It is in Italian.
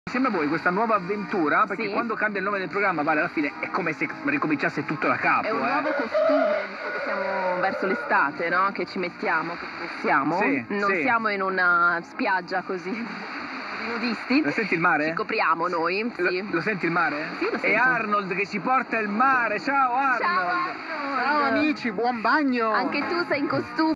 Insieme a voi questa nuova avventura, perché Sì. quando cambia il nome del programma, Vale, alla fine è come se ricominciasse tutto da capo. È un nuovo costume, visto che siamo verso l'estate, no? Che ci mettiamo, che vestiamo. Sì, Non sì. siamo in una spiaggia così di nudisti. Lo senti il mare? Ci copriamo noi, sì. Lo senti il mare? Sì, lo È sento. Arnold che ci porta il mare. Ciao Arnold! Ciao Arnold! Ciao amici, buon bagno! Anche tu sei in costume.